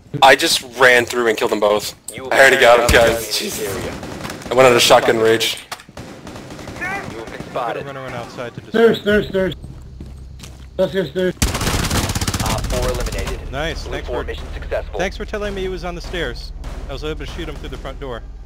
I just ran through and killed them both. You will I already got him, guys. this area. I went on a shotgun rage. You have been Gotta spotted. run outside to Stairs. Let's go stairs. Op 4 eliminated. Nice, Blue 4 mission successful. thanks for telling me he was on the stairs. I was able to shoot him through the front door.